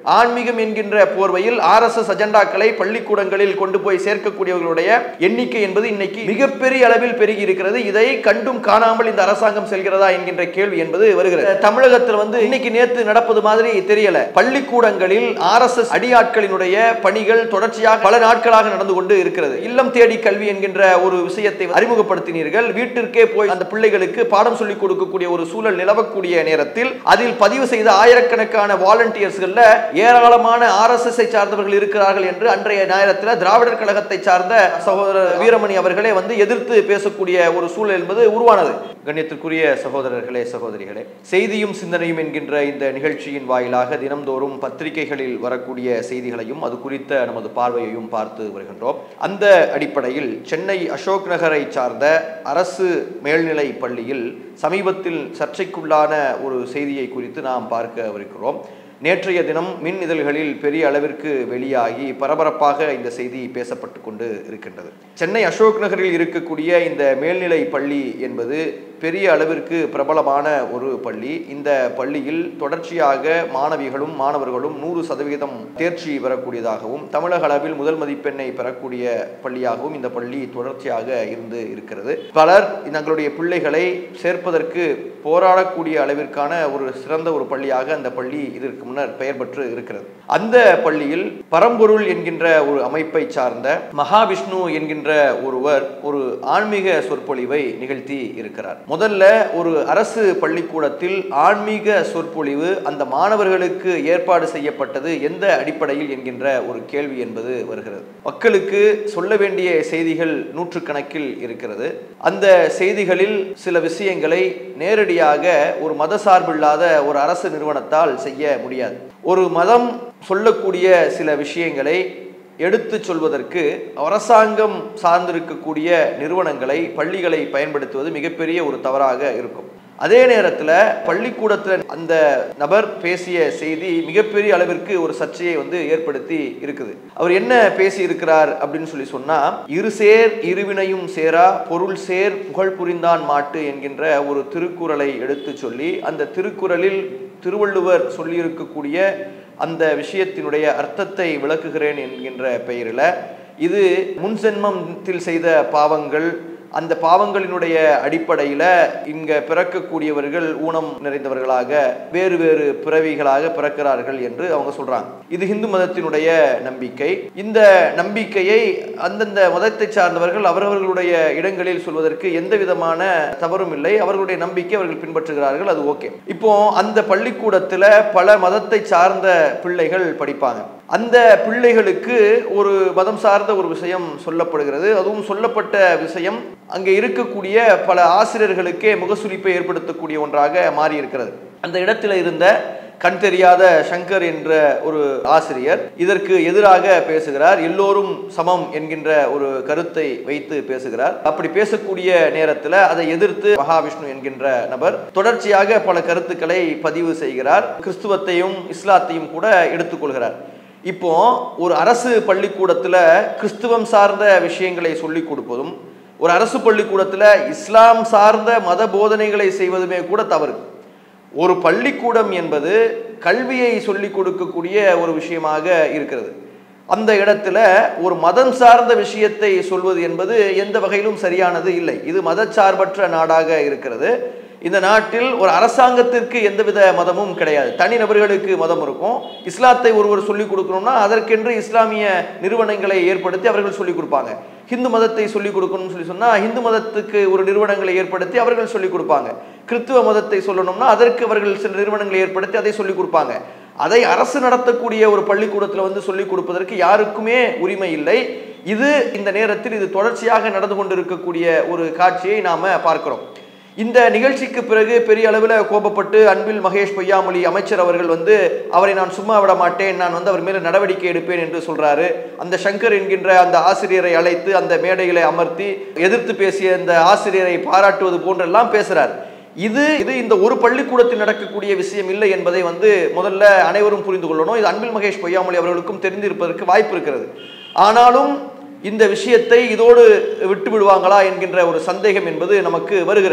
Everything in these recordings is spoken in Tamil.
ஆன்மீகம் என்கின்ற போர்வையில் RSS அஜெண்டாக்களை பள்ளிக்கூடங்களில் கொண்டு போய் சேர்க்கக்கூடியவர்களுடைய எண்ணிக்கை என்பது இன்னைக்கு மிகப்பெரிய அளவில் பெருகி இருக்கிறது. இதை கண்டும் காணாமல் இந்த அரசாங்கம் செல்கிறதா என்கின்ற கேள்வி என்பது வருகிறது. தமிழகத்தில் இன்னைக்கு நேற்று நடப்பது மாதிரி தெரியல. பள்ளிக்கூடங்களில் RSS அடியாட்களினுடைய பணிகள் தொடர்ச்சியாக பல நாட்களாக நடந்து கொண்டு இருக்கிறது. இல்லம் தேடி கல்வி என்கின்ற ஒரு விஷயத்தை அறிமுகப்படுத்தினீர்கள். வீட்டிற்கே போய் அந்த பிள்ளைகளுக்கு பாடம் சொல்லிக் கொடுக்கக்கூடிய ஒரு சூழல் நிலவக்கூடிய நேரத்தில் அதில் பதிவு செய்த ஆயிரக்கணக்கான வாலண்டியர்ஸ்கள்ல ஏராளமான RSS சார்ந்தவர்கள் இருக்கிறார்கள் என்று அன்றைய நேரத்தில் திராவிடர் கழகத்தை சார்ந்த சகோதரர் வீரமணி அவர்களே எதிர்த்து பேசக்கூடிய ஒரு சூழல் என்பது உருவானது. கண்ணியத்திற்குரிய சகோதரர்களே, சகோதரிகளே, செய்தியும் சிந்தனையும் என்கின்ற இந்த நிகழ்ச்சியின் வாயிலாக தினம்தோறும் பத்திரிகைகளில் வரக்கூடிய செய்திகளையும் அது குறித்த நமது பார்வையையும் பார்த்து வருகின்றோம். அந்த அடிப்படையில் சென்னை அசோக் நகரை சார்ந்த அரசு மேல்நிலை பள்ளியில் சமீபத்தில் சர்ச்சைக்குள்ளான ஒரு செய்தியை குறித்து நாம் பார்க்கவிருக்கிறோம். நேற்றைய தினம் மின் இதழ்களில் பெரிய அளவிற்கு வெளியாகி பரபரப்பாக இந்த செய்தி பேசப்பட்டு கொண்டு இருக்கின்றது. சென்னை அசோக் நகரில் இருக்கக்கூடிய இந்த மேல்நிலை பள்ளி என்பது பெரிய அளவிற்கு பிரபலமான ஒரு பள்ளி. இந்த பள்ளியில் தொடர்ச்சியாக மாணவிகளும் மாணவர்களும் 100% தேர்ச்சி பெறக்கூடியதாகவும் தமிழக அளவில் முதல் மதிப்பெண்ணை பெறக்கூடிய பள்ளியாகவும் இந்த பள்ளி தொடர்ச்சியாக இருந்து இருக்கிறது. பலர் தங்களுடைய பிள்ளைகளை சேர்ப்பதற்கு போராடக்கூடிய அளவிற்கான ஒரு சிறந்த ஒரு பள்ளியாக அந்த பள்ளி இதற்கு முன்னர் பெயர் பெற்று இருக்கிறது. அந்த பள்ளியில் பரம்பொருள் என்கின்ற ஒரு அமைப்பை சார்ந்த மகாவிஷ்ணு என்கின்ற ஒருவர் ஒரு ஆன்மீக சொற்பொழிவை நிகழ்த்தி இருக்கிறார். முதல்ல ஒரு அரசு பள்ளிக்கூடத்தில் ஆன்மீக சொற்பொழிவு அந்த மாணவர்களுக்கு ஏற்பாடு செய்யப்பட்டது எந்த அடிப்படையில் என்கின்ற ஒரு கேள்வி என்பது வருகிறது. மக்களுக்கு சொல்ல வேண்டிய செய்திகள் நூற்றுக்கணக்கில் இருக்கிறது. அந்த செய்திகளில் சில விஷயங்களை நேரடியாக ஒரு மத சார்பில்லாத ஒரு அரசு நிறுவனத்தால் செய்ய முடியாது. ஒரு மதம் சொல்லக்கூடிய சில விஷயங்களை எடுத்து சொல்வதற்கு அரசாங்கம் சார்ந்திருக்கக்கூடிய நிறுவனங்களை பள்ளிகளை பயன்படுத்துவது மிகப்பெரிய ஒரு தவறாக இருக்கும். அதே நேரத்தில் பள்ளிக்கூடத்தில் அந்த நபர் பேசிய செய்தி மிகப்பெரிய அளவிற்கு ஒரு சர்ச்சையை ஏற்படுத்தி இருக்குது. அவர் என்ன பேசி இருக்கிறார் அப்படின்னு சொன்னா, இரு சேர் இருவினையும் சேரா பொருள் சேர் புகழ் புரிந்தான் மாட்டு என்கின்ற ஒரு திருக்குறளை எடுத்து சொல்லி அந்த திருக்குறளில் திருவள்ளுவர் சொல்லியிருக்கக்கூடிய அந்த விஷயத்தினுடைய அர்த்தத்தை விளக்குகிறேன் என்கின்ற பெயரில் இது முன் ஜென்மத்தில் செய்த பாவங்கள், அந்த பாவங்களினுடைய அடிப்படையில் இங்க பிறக்கக்கூடியவர்கள் ஊனம் நிறைந்தவர்களாக வேறு வேறு பிறவிகளாக பிறக்கிறார்கள் என்று அவங்க சொல்றாங்க. இது இந்து மதத்தினுடைய நம்பிக்கை. இந்த நம்பிக்கையை அந்தந்த மதத்தை சார்ந்தவர்கள் அவரவர்களுடைய இடங்களில் சொல்வதற்கு எந்த விதமான தவறும் இல்லை. அவர்களுடைய நம்பிக்கை அவர்கள் பின்பற்றுகிறார்கள், அது ஓகே. இப்போ அந்த பள்ளிக்கூடத்துல பல மதத்தை சார்ந்த பிள்ளைகள் படிப்பாங்க. அந்த பிள்ளைகளுக்கு ஒரு மதம் சார்ந்த ஒரு விஷயம் சொல்லப்படுகிறது. அதுவும் சொல்லப்பட்ட விஷயம் அங்கே இருக்கக்கூடிய பல ஆசிரியர்களுக்கே முகசுளிப்பை ஏற்படுத்தக்கூடிய ஒன்றாக மாறி இருக்கிறது. அந்த இடத்துல இருந்த கண் தெரியாத சங்கர் என்ற ஒரு ஆசிரியர் இதற்கு எதிராக பேசுகிறார். எல்லோரும் சமம் என்கின்ற ஒரு கருத்தை வைத்து பேசுகிறார். அப்படி பேசக்கூடிய நேரத்தில் அதை எதிர்த்து மகாவிஷ்ணு என்கின்ற நபர் தொடர்ச்சியாக பல கருத்துக்களை பதிவு செய்கிறார். கிறிஸ்துவத்தையும் இஸ்லாத்தையும் கூட எடுத்துக்கொள்கிறார். இப்போ ஒரு அரசு பள்ளிக்கூடத்தில் கிறிஸ்துவம் சார்ந்த விஷயங்களை சொல்லிக் கொடுப்பதும் ஒரு அரசு பள்ளிக்கூடத்தில் இஸ்லாம் சார்ந்த மத போதனைகளை செய்வதுமே கூட தவறு. ஒரு பள்ளிக்கூடம் என்பது கல்வியை சொல்லிக் கொடுக்கக்கூடிய ஒரு விஷயமாக இருக்கிறது. அந்த இடத்துல ஒரு மதம் சார்ந்த விஷயத்தை சொல்வது என்பது எந்த வகையிலும் சரியானது இல்லை. இது மதச்சார்பற்ற நாடாக இருக்கிறது. இந்த நாட்டில் ஒரு அரசாங்கத்திற்கு எந்தவித மதமும் கிடையாது. தனி நபர்களுக்கு மதம் இருக்கும். இஸ்லாத்தை ஒருவர் சொல்லிக் கொடுக்கணும்னா அதற்கென்று இஸ்லாமிய நிறுவனங்களை ஏற்படுத்தி அவர்கள் சொல்லிக் கொடுப்பாங்க. ஹிந்து மதத்தை சொல்லிக் கொடுக்கணும்னு சொன்னா ஹிந்து மதத்துக்கு ஒரு நிறுவனங்களை ஏற்படுத்தி அவர்கள் சொல்லிக் கொடுப்பாங்க. கிறிஸ்துவ மதத்தை சொல்லணும்னா அதற்கு அவர்கள் சில நிறுவனங்களை ஏற்படுத்தி அதை சொல்லிக் கொடுப்பாங்க. அதை அரசு நடத்தக்கூடிய ஒரு பள்ளிக்கூடத்தில் சொல்லிக் கொடுப்பதற்கு யாருக்குமே உரிமை இல்லை. இது இந்த நேரத்தில் இது தொடர்ச்சியாக நடந்து கொண்டிருக்கக்கூடிய ஒரு காட்சியை நாம பார்க்கிறோம். இந்த நிகழ்ச்சிக்கு பிறகு பெரிய அளவில் கோபப்பட்டு அன்பில் மகேஷ் பொய்யாமொழி அமைச்சர் அவர்கள் அவரை நான் சும்மா விட மாட்டேன், நான் அவர் மேல நடவடிக்கை எடுப்பேன் என்று சொல்றாரு. அந்த சங்கர் என்கின்ற அந்த ஆசிரியரை அழைத்து அந்த மேடைகளை அமர்த்தி எதிர்த்து பேசிய அந்த ஆசிரியரை பாராட்டுவது போன்றெல்லாம் பேசுறார். இது இந்த ஒரு பள்ளிக்கூடத்தில் நடக்கக்கூடிய விஷயம் இல்லை என்பதை முதல்ல அனைவரும் புரிந்து கொள்ளணும். இது அன்பில் மகேஷ் பொய்யாமொழி அவர்களுக்கும் தெரிந்திருப்பதற்கு வாய்ப்பு இருக்கிறது. ஆனாலும் இந்த விஷயத்தை இதோடு விட்டு விடுவாங்களா என்கின்ற ஒரு சந்தேகம் என்பது நமக்கு வருகிறது.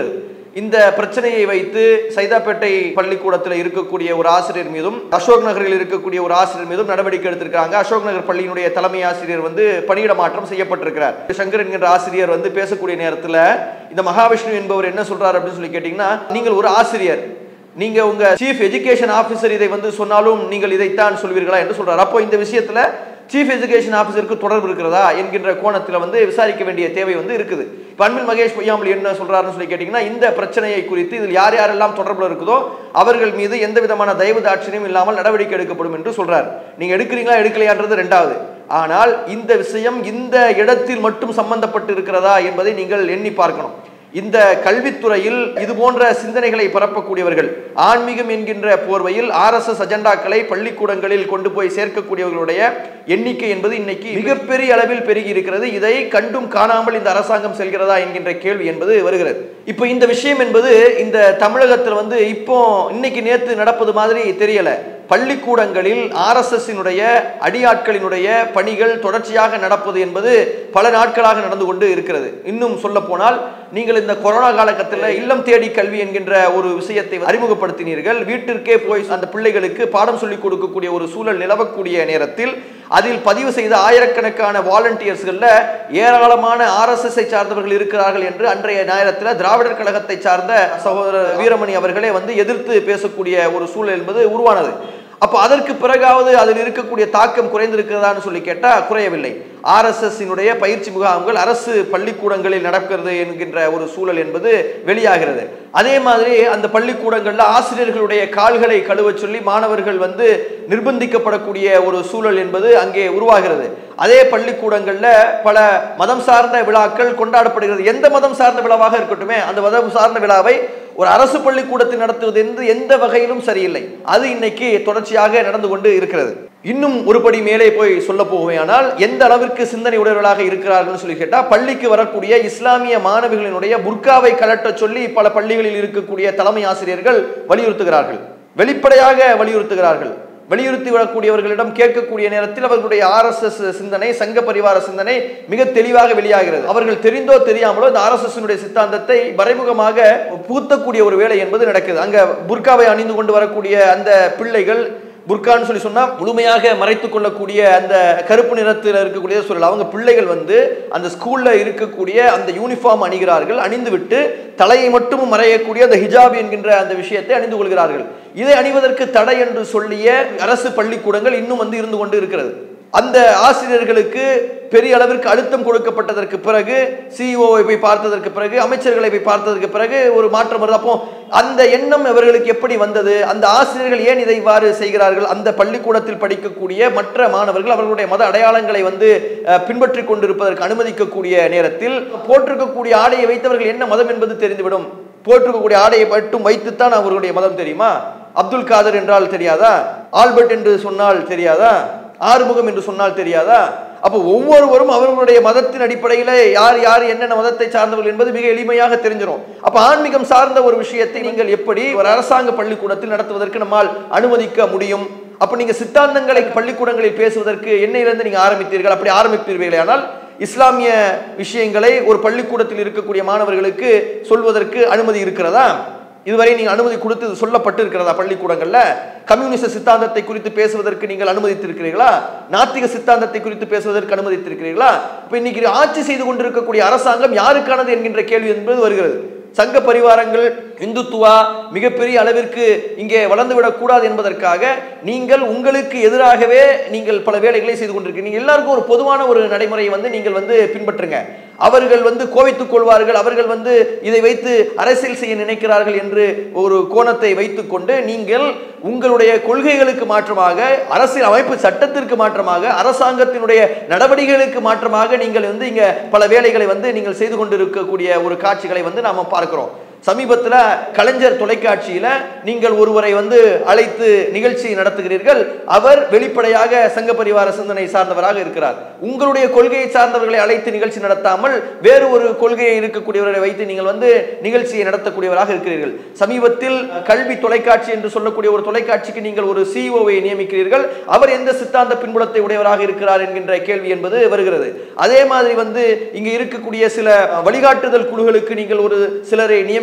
இந்த பிரச்சனையை வைத்து சைதாப்பேட்டை பள்ளிக்கூடத்தில் இருக்கக்கூடிய ஒரு ஆசிரியர் மீதும் அசோக் நகரில் இருக்கக்கூடிய ஒரு ஆசிரியர் மீதும் நடவடிக்கை எடுத்திருக்காங்க. அசோக் நகர் பள்ளியினுடைய தலைமை ஆசிரியர் பணியிட மாற்றம் செய்யப்பட்டிருக்கிறார். சங்கர் என்கிற ஆசிரியர் பேசக்கூடிய நேரத்தில் இந்த மகாவிஷ்ணு என்பவர் என்ன சொல்றாரு அப்படின்னு சொல்லி கேட்டீங்கன்னா, நீங்கள் ஒரு ஆசிரியர், நீங்க உங்க சீஃப் எஜுகேஷன் ஆபீசர் இதை சொன்னாலும் நீங்கள் இதைத்தான் சொல்வீர்களா என்று சொல்றாரு. அப்போ இந்த விஷயத்துல சீஃப் எஜுகேஷன் ஆபீசருக்கு தொடர்பு இருக்கிறதா என்கின்ற கோணத்தில் விசாரிக்க வேண்டிய தேவை இருக்குது. அன்பில் மகேஷ் பொய்யாமொழி என்ன சொல்றாருன்னு சொல்லி கேட்டீங்கன்னா, இந்த பிரச்சனையை குறித்து இதில் யார் யாரெல்லாம் தொடர்புல இருக்குதோ அவர்கள் மீது எந்த விதமான தயவு தாட்சியம் இல்லாமல் நடவடிக்கை எடுக்கப்படும் என்று சொல்றாரு. நீங்க எடுக்கிறீங்களா எடுக்கலையான்றது ரெண்டாவது. ஆனால் இந்த விஷயம் இந்த இடத்தில் மட்டும் சம்பந்தப்பட்டு இருக்கிறதா என்பதை நீங்கள் எண்ணி பார்க்கணும். இந்த கல்வித்துறையில் இது போன்ற சிந்தனைகளை பரப்பக்கூடியவர்கள், ஆன்மீகம் என்கின்ற போர்வையில் RSS அஜெண்டாக்களை பள்ளிக்கூடங்களில் கொண்டு போய் சேர்க்கக்கூடியவர்களுடைய எண்ணிக்கை என்பது இன்னைக்கு மிகப்பெரிய அளவில் பெருகி இருக்கிறது. இதை கண்டும் காணாமல் இந்த அரசாங்கம் செல்கிறதா என்கின்ற கேள்வி என்பது வருகிறது. இப்போ இந்த விஷயம் என்பது இந்த தமிழகத்தில் இப்போ இன்னைக்கு நேற்று நடப்பது மாதிரி தெரியல. பள்ளிக்கூடங்களில் RSSனுடைய அடியாட்களினுடைய பணிகள் தொடர்ச்சியாக நடப்பது என்பது பல நாட்களாக நடந்து கொண்டு இருக்கிறது. இன்னும் சொல்ல போனால், நீங்கள் இந்த கொரோனா காலகட்டத்தில் இல்லம் தேடி கல்வி என்கின்ற ஒரு விஷயத்தை அறிமுகப்படுத்தினீர்கள். வீட்டிற்கே போய் அந்த பிள்ளைகளுக்கு பாடம் சொல்லிக் கொடுக்கக்கூடிய ஒரு சூழல் நிலவக்கூடிய நேரத்தில் அதில் பதிவு செய்த ஆயிரக்கணக்கான வாலண்டியர்ஸ்கள்ல ஏராளமான RSS சார்ந்தவர்கள் இருக்கிறார்கள் என்று அன்றைய நேரத்தில் திராவிடர் கழகத்தை சார்ந்த சகோதரர் வீரமணி அவர்களே எதிர்த்து பேசக்கூடிய ஒரு சூழல் என்பது உருவானது. அப்போ அதற்கு பிறகாவது அதில் இருக்கக்கூடிய தாக்கம் குறைந்திருக்கிறதான்னு சொல்லி கேட்டால் குறையவில்லை. RSSனுடைய பயிற்சி முகாம்கள் அரசு பள்ளிக்கூடங்களில் நடக்கிறது என்கின்ற ஒரு சூழல் என்பது வெளியாகிறது. அதே மாதிரி அந்த பள்ளிக்கூடங்களில் ஆசிரியர்களுடைய கால்களை கழுவ சொல்லி மாணவர்கள் நிர்பந்திக்கப்படக்கூடிய ஒரு சூழல் என்பது அங்கே உருவாகிறது. அதே பள்ளிக்கூடங்களில் பல மதம் சார்ந்த விழாக்கள் கொண்டாடப்படுகிறது. எந்த மதம் சார்ந்த விழாவாக இருக்கட்டுமே, அந்த மதம் சார்ந்த விழாவை ஒரு அரசு பள்ளிக்கூடத்தில் நடத்துவது என்று எந்த வகையிலும் சரியில்லை. அது இன்னைக்கு தொடர்ச்சியாக நடந்து கொண்டு இருக்கிறது. இன்னும் ஒருபடி மேலே போய் சொல்ல போவேயானால், எந்த அளவிற்கு சிந்தனை உடையவர்களாக இருக்கிறார்கள் சொல்லி கேட்டால், பள்ளிக்கு வரக்கூடிய இஸ்லாமிய மாணவிகளினுடைய புர்காவை கலட்ட சொல்லி பல பள்ளிகளில் இருக்கக்கூடிய தலைமை ஆசிரியர்கள் வலியுறுத்துகிறார்கள், வெளிப்படையாக வலியுறுத்துகிறார்கள். வலியுறுத்தி வரக்கூடியவர்களிடம் கேட்கக்கூடிய நேரத்தில் அவர்களுடைய RSS சிந்தனை, சங்க பரிவார சிந்தனை மிக தெளிவாக வெளியாகிறது. அவர்கள் தெரிந்தோ தெரியாமலோ இந்த RSSனுடைய சித்தாந்தத்தை மறைமுகமாக புகுத்தக்கூடிய ஒரு வேலை என்பது நடக்குது. அங்க புர்காவை அணிந்து கொண்டு வரக்கூடிய அந்த பிள்ளைகள், புர்கான்னு சொல்லி சொன்னா முழுமையாக மறைத்துக் கொள்ளக்கூடிய அந்த கருப்பு நிறத்தில் இருக்கக்கூடிய சூழல், அவங்க பிள்ளைகள் அந்த ஸ்கூல்ல இருக்கக்கூடிய அந்த யூனிஃபார்ம் அணிகிறார்கள், அணிந்து விட்டு தலையை மட்டும் மறையக்கூடிய அந்த ஹிஜாப் என்கின்ற அந்த விஷயத்தை அணிந்து கொள்கிறார்கள். இதை அணிவதற்கு தடை என்று சொல்லிய அரசு பள்ளிக்கூடங்கள் இன்னும் இருந்து கொண்டு இருக்கிறது. அந்த ஆசிரியர்களுக்கு பெரிய அளவிற்கு அழுத்தம் கொடுக்கப்பட்டதற்கு பிறகு, சிஇஓவை போய் பார்த்ததற்கு பிறகு, அமைச்சர்களை போய் பார்த்ததற்கு பிறகு ஒரு மாற்றம் வருது. அப்போ அந்த எண்ணம் இவர்களுக்கு எப்படி வந்தது? அந்த ஆசிரியர்கள் ஏன் இதை இவ்வாறு செய்கிறார்கள்? அந்த பள்ளிக்கூடத்தில் படிக்கக்கூடிய மற்ற மாணவர்கள் அவர்களுடைய மத அடையாளங்களை பின்பற்றி கொண்டிருப்பதற்கு அனுமதிக்கக்கூடிய நேரத்தில் போட்டிருக்கக்கூடிய ஆடையை வைத்தவர்கள் என்ன மதம் என்பது தெரிந்துவிடும். போட்டிருக்கக்கூடிய ஆடையை மட்டும் வைத்துத்தான் அவர்களுடைய மதம் தெரியுமா? அப்துல் காதர் என்றால் தெரியாதா? ஆல்பர்ட் என்று சொன்னால் தெரியாதா? ஆறுமுகம் என்று சொன்னால் தெரியாதா? அப்போ ஒவ்வொருவரும் அவர்களுடைய மதத்தின் அடிப்படையில் யார் யார் என்னென்ன மதத்தை சார்ந்தவர்கள் என்பது மிக எளிமையாக தெரிஞ்சிடும். அப்ப ஆன்மீகம் சார்ந்த ஒரு விஷயத்தை நீங்கள் எப்படி ஒரு அரசாங்க பள்ளிக்கூடத்தில் நடத்துவதற்கு நம்மால் அனுமதிக்க முடியும்? அப்ப நீங்க சித்தாந்தங்களை பள்ளிக்கூடங்களில் பேசுவதற்கு என்னையிலிருந்து நீங்க ஆரம்பித்தீர்கள்? அப்படி ஆரம்பிப்பீர்களே ஆனால் இஸ்லாமிய விஷயங்களை ஒரு பள்ளிக்கூடத்தில் இருக்கக்கூடிய மாணவர்களுக்கு சொல்வதற்கு அனுமதி இருக்கிறதா? இதுவரை நீங்க அனுமதி கொடுத்து சொல்லப்பட்டு இருக்கிறதா? பள்ளிக்கூடங்கள்ல கம்யூனிச சித்தாந்தத்தை குறித்து பேசுவதற்கு நீங்கள் அனுமதித்திருக்கிறீர்களா? நாத்திக சித்தாந்தத்தை குறித்து பேசுவதற்கு அனுமதித்திருக்கிறீர்களா? இப்ப இன்னைக்கு ஆட்சி செய்து கொண்டிருக்கக்கூடிய அரசாங்கம் யாருக்கானது என்கின்ற கேள்வி என்பது வருகிறது. சங்க பரிவாரங்கள், இந்துத்துவா மிகப்பெரிய அளவிற்கு இங்கே வளர்ந்துவிடக் கூடாது என்பதற்காக நீங்கள் உங்களுக்கு எதிராகவே நீங்கள் பல வேலைகளை செய்து கொண்டிருக்கிறீங்க. எல்லாருக்கும் ஒரு பொதுவான ஒரு நடைமுறையை நீங்கள் பின்பற்றுங்க. அவர்கள் கோவித்துக் கொள்வார்கள், அவர்கள் இதை வைத்து அரசியல் செய்ய நினைக்கிறார்கள் என்று ஒரு கோணத்தை வைத்துக் கொண்டு நீங்கள் உங்களுடைய கொள்கைகளுக்கு மாற்றமாக, அரசியல் அமைப்பு சட்டத்திற்கு மாற்றமாக, அரசாங்கத்தினுடைய நடவடிக்கைகளுக்கு மாற்றமாக நீங்கள் இங்க பல வேலைகளை நீங்கள் செய்து கொண்டிருக்கக்கூடிய ஒரு காட்சிகளை நாம பார்க்கிறோம். சமீபத்தில் கலைஞர் தொலைக்காட்சியில நீங்கள் ஒருவரை அழைத்து நிகழ்ச்சி நடத்துகிறீர்கள். அவர் வெளிப்படையாக சங்க பரிவார சிந்தனை சார்ந்தவராக இருக்கிறார். உங்களுடைய கொள்கையை சார்ந்தவர்களை அழைத்து நிகழ்ச்சி நடத்தாமல் வேறு ஒரு கொள்கையை இருக்கக்கூடியவர்களை வைத்து நீங்கள் நிகழ்ச்சியை நடத்தக்கூடியவராக இருக்கிறீர்கள். சமீபத்தில் கல்வி தொலைக்காட்சி என்று சொல்லக்கூடிய ஒரு தொலைக்காட்சிக்கு நீங்கள் ஒரு சிஇஓவை நியமிக்கிறீர்கள். அவர் எந்த சித்தாந்த பின்புலத்தை உடையவராக இருக்கிறார் என்கின்ற கேள்வி என்பது வருகிறது. அதே மாதிரி இங்க இருக்கக்கூடிய சில வழிகாட்டுதல் குழுக்களுக்கு நீங்கள் ஒரு சிலரை நியமிக்க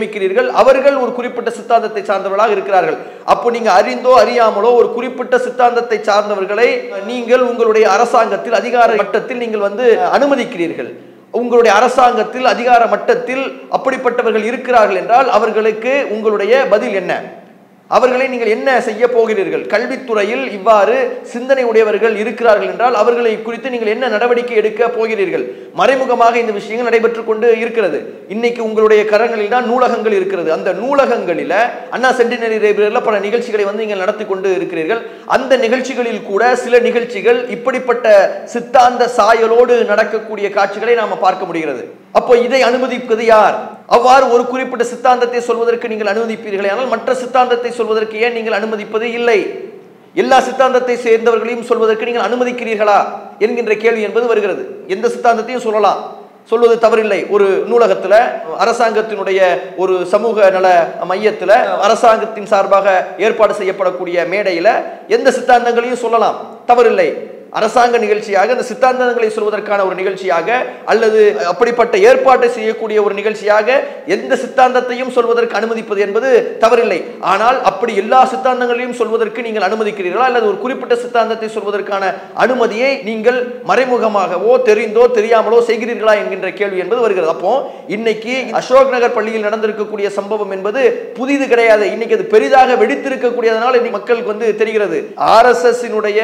வைக்கிறீர்கள், அவர்கள் ஒரு குறிப்பிட்ட சித்தாந்தத்தை சார்ந்தவர்களாக இருக்கிறார்கள். அப்போ நீங்க அறிந்தோ அறியாமலோ ஒரு குறிப்பிட்ட சித்தாந்தத்தை சார்ந்தவர்களை நீங்கள் உங்களுடைய அரசாங்கத்தில் அதிகார மட்டத்தில் நீங்கள் அனுமதிக்கிறீர்கள். உங்களுடைய அரசாங்கத்தில் அதிகார மட்டத்தில் அப்படிப்பட்டவர்கள் இருக்கிறார்கள் என்றால் அவர்களுக்கு உங்களுடைய பதில் என்ன? அவர்களை நீங்கள் என்ன செய்ய போகிறீர்கள்? கல்வித்துறையில் இவ்வாறு சிந்தனை உடையவர்கள் இருக்கிறார்கள் என்றால் அவர்களை குறித்து நீங்கள் என்ன நடவடிக்கை எடுக்க போகிறீர்கள்? மறைமுகமாக இந்த விஷயங்கள் நடைபெற்றுக் கொண்டு இருக்கிறது. இன்னைக்கு உங்களுடைய கரங்களில் தான் நூலகங்கள் இருக்கிறது. அந்த நூலகங்களில அண்ணா சென்டினரி லைப்ரரியில் பல நிகழ்ச்சிகளை நீங்கள் நடத்தி கொண்டு இருக்கிறீர்கள். அந்த நிகழ்ச்சிகளில் கூட சில நிகழ்ச்சிகள் இப்படிப்பட்ட சித்தாந்த சாயலோடு நடக்கக்கூடிய காட்சிகளை நாம பார்க்க முடிகிறது. அப்போ இதை அனுமதிப்பது யார்? அவ்வாறு ஒரு குறிப்பிட்ட சித்தாந்தத்தை சொல்வதற்கு நீங்கள் அனுமதிப்பீர்களே, ஆனால் மற்ற சித்தாந்தத்தை சொல்வதற்கு ஏன் நீங்கள் அனுமதிப்பது இல்லை? எல்லா சித்தாந்தத்தை சேர்ந்தவர்களையும் சொல்வதற்கு நீங்கள் அனுமதிக்கிறீர்களா என்கின்ற கேள்வி என்பது வருகிறது. எந்த சித்தாந்தத்தையும் சொல்லலாம், சொல்வது தவறில்லை. ஒரு நூலகத்துல, அரசாங்கத்தினுடைய ஒரு சமூக நல மையத்துல, அரசாங்கத்தின் சார்பாக ஏற்பாடு செய்யப்படக்கூடிய மேடையில எந்த சித்தாந்தங்களையும் சொல்லலாம், தவறில்லை. அரசாங்க நிகழ்ச்சியாக அந்த சித்தாந்தங்களை சொல்வதற்கான ஒரு நிகழ்ச்சியாக அல்லது அப்படிப்பட்ட ஏற்பாட்டை செய்யக்கூடிய ஒரு நிகழ்ச்சியாக எந்த சித்தாந்தத்தையும் சொல்வதற்கு அனுமதிப்பது என்பது தவறில்லை. ஆனால் அப்படி எல்லா சித்தாந்தங்களையும் சொல்வதற்கு நீங்கள் அனுமதிக்கிறீர்களா அல்லது ஒரு குறிப்பிட்ட சித்தாந்தத்தை சொல்வதற்கான அனுமதியை நீங்கள் மறைமுகமாகவோ தெரிந்தோ தெரியாமலோ செய்கிறீர்களா என்கின்ற கேள்வி என்பது வருகிறது. அப்போ இன்னைக்கு அசோக் நகர் பள்ளியில் நடந்திருக்கக்கூடிய சம்பவம் என்பது புதிது கிடையாது. இன்னைக்கு அது பெரிதாக வெடித்திருக்கக்கூடியதனால் மக்களுக்கு தெரிகிறது. RSS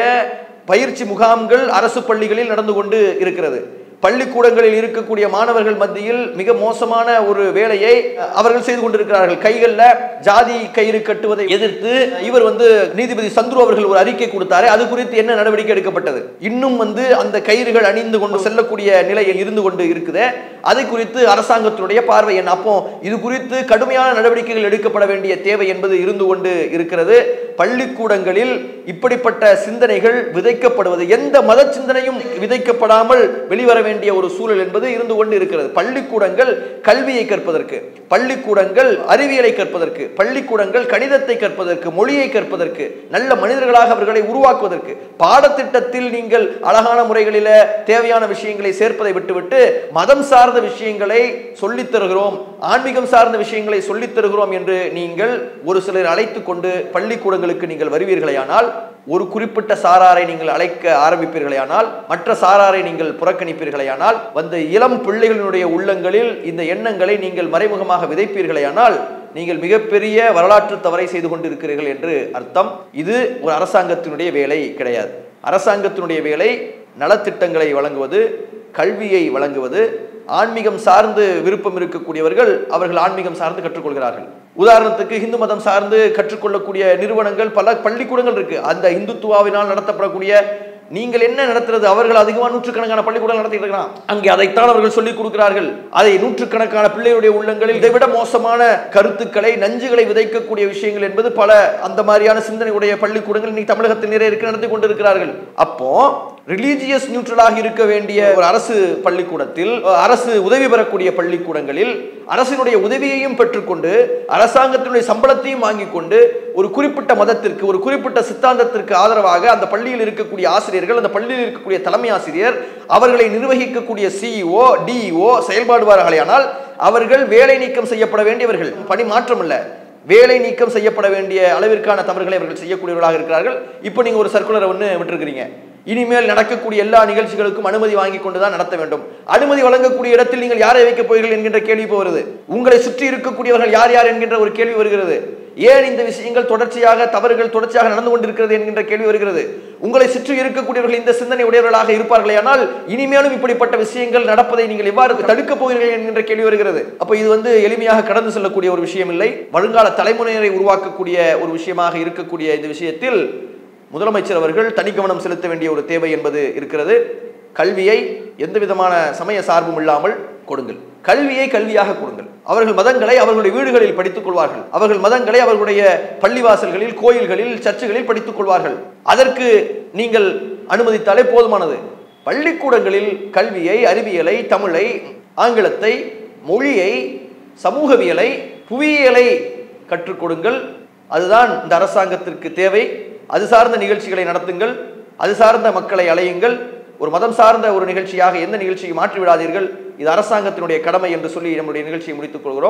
பயிற்சி முகாம்கள் அரசு பள்ளிகளில் நடந்து கொண்டு இருக்கிறது. பள்ளிக்கூடங்களில் இருக்கக்கூடிய மாணவர்கள் மத்தியில் மிக மோசமான ஒரு வேலையை அவர்கள் செய்து கொண்டிருக்கிறார்கள். கைகளில் ஜாதி கயிறு கட்டுவதை எதிர்த்து இவர் நீதிபதி சந்துரு அவர்கள் ஒரு அறிக்கை கொடுத்தாரு. அது குறித்து என்ன நடவடிக்கை எடுக்கப்பட்டது? இன்னும் அந்த கயிறுகள் அணிந்து கொண்டு செல்லக்கூடிய நிலையில் இருந்து கொண்டு இருக்குது. அதை குறித்து அரசாங்கத்தினுடைய பார்வை என்ன? அப்போ இது குறித்து கடுமையான நடவடிக்கைகள் எடுக்கப்பட வேண்டிய தேவை என்பது இருந்து கொண்டு இருக்கிறது. பள்ளிக்கூடங்களில் இப்படிப்பட்ட சிந்தனைகள் விதைக்கப்படுவது, எந்த மத சிந்தனையும் விதைக்கப்படாமல் வெளிவர வேண்டிய ஒரு சூழல் என்பது இருந்து கொண்டு இருக்கிறது. பள்ளிக்கூடங்கள் கல்வியை கற்பதற்கு, பள்ளிக்கூடங்கள் அறிவியலை கற்பதற்கு, பள்ளிக்கூடங்கள் கணிதத்தை கற்பதற்கு, மொழியை கற்பதற்கு, நல்ல மனிதர்களாக அவர்களை உருவாக்குவதற்கு, பாடத்திட்டத்தில் நீங்கள் அழகான முறைகளில் தேவையான விஷயங்களை சேர்ப்பதை விட்டுவிட்டு மதம் சார்ந்த விஷயங்களை சொல்லித் தருகிறோம், ஆன்மீகம் சார்ந்த விஷயங்களை சொல்லித் தருகிறோம் என்று நீங்கள் ஒரு சிலர் அழைத்துக் கொண்டு பள்ளிக்கூடங்களுக்கு நீங்கள் வருவீர்களேயானால், ஒரு குறிப்பிட்ட சாராரை நீங்கள் அழைக்க ஆரம்பிப்பீர்களேயானால், மற்ற சாராரை நீங்கள் புறக்கணிப்பீர்களேயானால், இளம் பிள்ளைகளினுடைய உள்ளங்களில் இந்த எண்ணங்களை நீங்கள் மறைமுகமாக விதைப்பீர்களேயானால் நீங்கள் மிகப்பெரிய வரலாற்று தவறை செய்து கொண்டிருக்கிறீர்கள் என்று அர்த்தம். இது ஒரு அரசாங்கத்தினுடைய வேலை கிடையாது. அரசாங்கத்தினுடைய வேலை நலத்திட்டங்களை வழங்குவது, கல்வியை வழங்குவது. ஆன்மீகம் சார்ந்து விருப்பம் இருக்கக்கூடியவர்கள் அவர்கள் ஆன்மீகம் சார்ந்து கற்றுக்கொள்கிறார்கள். உதாரணத்துக்கு இந்து மதம் சார்ந்து கற்றுக்கொள்ளக்கூடிய நிறுவனங்கள் பல பள்ளிக்கூடங்கள் இருக்கு. அந்த இந்துத்துவாவினால் நடத்தப்படக்கூடிய, நீங்கள் என்ன நடத்துறது? அவர்கள் அதிகமாக நூற்றுக்கணக்கான பள்ளிக்கூடம் நடத்திட்டு இருக்கிறான். அங்கே அதைத்தான் அவர்கள் சொல்லிக் கொடுக்கிறார்கள். அதை நூற்றுக்கணக்கான பிள்ளையுடைய உள்ளங்களில் இதைவிட மோசமான கருத்துக்களை, நஞ்சுகளை விதைக்கக்கூடிய விஷயங்கள் என்பது பல அந்த மாதிரியான சிந்தனை உடைய பள்ளிக்கூடங்கள் இன்னைக்கு தமிழகத்தில் நிறைய இருக்கு, நடத்தி கொண்டிருக்கிறார்கள். அப்போ ரிலீஜியஸ் நியூட்ரலாக இருக்க வேண்டிய ஒரு அரசு பள்ளிக்கூடத்தில், அரசு உதவி பெறக்கூடிய பள்ளிக்கூடங்களில் அரசினுடைய உதவியையும் பெற்றுக்கொண்டு அரசாங்கத்தினுடைய சம்பளத்தையும் வாங்கிக் கொண்டு ஒரு குறிப்பிட்ட மதத்திற்கு, ஒரு குறிப்பிட்ட சித்தாந்தத்திற்கு ஆதரவாக அந்த பள்ளியில் இருக்கக்கூடிய ஆசிரியர்கள், அந்த பள்ளியில் இருக்கக்கூடிய தலைமை ஆசிரியர், அவர்களை நிர்வகிக்கக்கூடிய CEO, DEO செயல்படுவார்களானால் அவர்கள் வேலை நீக்கம் செய்யப்பட வேண்டியவர்கள். பணி மாற்றம் இல்ல, வேலை நீக்கம் செய்யப்பட வேண்டிய அளவிற்கான தவறுகளை அவர்கள் செய்யக்கூடியவர்களாக இருக்கிறார்கள். இப்போ நீங்க ஒரு சர்க்குலரை விட்டுருக்கிறீங்க. இனிமேல் நடக்கக்கூடிய எல்லா நிகழ்ச்சிகளுக்கும் அனுமதி வாங்கி கொண்டுதான் நடத்த வேண்டும். அனுமதி வழங்கக்கூடிய இடத்தில் நீங்கள் யாரை வைக்கப் போகிறீர்கள் என்கின்ற கேள்வி வருது. உங்களை சுற்றி இருக்கக்கூடியவர்கள் யார் யார் என்கின்ற ஒரு கேள்வி வருகிறது. ஏன் இந்த விஷயங்கள் தொடர்ச்சியாக, தவறுகள் தொடர்ச்சியாக நடந்து கொண்டிருக்கிறது என்கின்ற கேள்வி வருகிறது. உங்களை சுற்றி இருக்கக்கூடியவர்கள் இந்த சிந்தனை உடையவர்களாக இருப்பார்களே, ஆனால் இனிமேலும் இப்படிப்பட்ட விஷயங்கள் நடப்பதை நீங்கள் எவ்வாறு தடுக்கப் போகிறீர்கள் என்கின்ற கேள்வி வருகிறது. அப்ப இது எளிமையாக கடந்து செல்லக்கூடிய ஒரு விஷயம் இல்லை. வருங்கால தலைமுறையை உருவாக்கக்கூடிய ஒரு விஷயமாக இருக்கக்கூடிய இந்த விஷயத்தில் முதலமைச்சர் அவர்கள் தனி கவனம் செலுத்த வேண்டிய ஒரு தேவை என்பது இருக்கிறது. கல்வியை எந்த விதமான சமய சார்பும் இல்லாமல் கொடுங்கள். கல்வியை கல்வியாக கொடுங்கள். அவர்கள் மதங்களை அவர்களுடைய வீடுகளில் படித்துக் கொள்வார்கள். அவர்கள் மதங்களை அவர்களுடைய பள்ளிவாசல்களில், கோயில்களில், சர்ச்சுகளில் படித்துக் கொள்வார்கள். அதற்கு நீங்கள் அனுமதித்தாலே போதுமானது. பள்ளிக்கூடங்களில் கல்வியை, அறிவியலை, தமிழை, ஆங்கிலத்தை, மொழியை, சமூகவியலை, புவியியலை கற்றுக் கொடுங்கள். அதுதான் இந்த அரசாங்கத்திற்கு தேவை. அது சார்ந்த நிகழ்ச்சிகளை நடத்துங்கள். அது சார்ந்த மக்களை அலையுங்கள். ஒரு மதம் சார்ந்த ஒரு நிகழ்ச்சியாக எந்த நிகழ்ச்சியை மாற்றிவிடாதீர்கள். இது அரசாங்கத்தினுடைய கடமை என்று சொல்லி நம்முடைய நிகழ்ச்சியை முடித்துக் கொள்கிறோம்.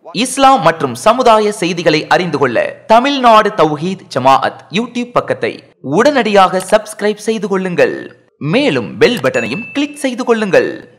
இஸ்லாம் மற்றும் சமுதாய செய்திகளை அறிந்து கொள்ள தமிழ்நாடு தௌஹீத் ஜமாஅத் யூடியூப் பக்கத்தை உடனடியாக சப்ஸ்கிரைப் செய்து கொள்ளுங்கள். மேலும் பெல் பட்டனையும் கிளிக் செய்து கொள்ளுங்கள்.